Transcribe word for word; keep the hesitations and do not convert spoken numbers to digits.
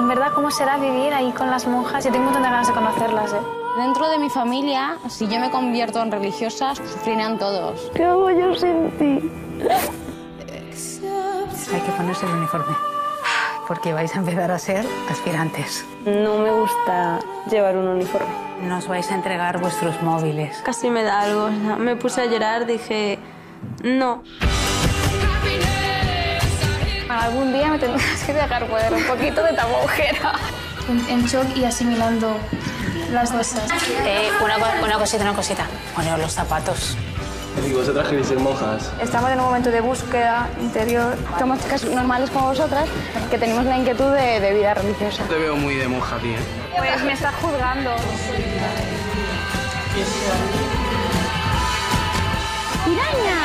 en verdad, ¿cómo será vivir ahí con las monjas? Yo tengo un montón de ganas de conocerlas, ¿eh? Dentro de mi familia, si yo me convierto en religiosa, sufrirán todos. ¿Qué hago yo sin ti? Hay que ponerse el uniforme, porque vais a empezar a ser aspirantes. No me gusta llevar un uniforme. Nos vais a entregar vuestros móviles. Casi me da algo. Me puse a llorar, dije, no. Algún día me tendrás que dejar poner un poquito de tabujera. En shock y asimilando las cosas. Eh, una, una cosita, una cosita. Poneos los zapatos. ¿Y vosotras queréis ser monjas? Estamos en un momento de búsqueda interior. Somos chicas normales como vosotras, que tenemos la inquietud de, de vida religiosa. Te veo muy de monja, tía. Pues me estás juzgando. ¡Piraña!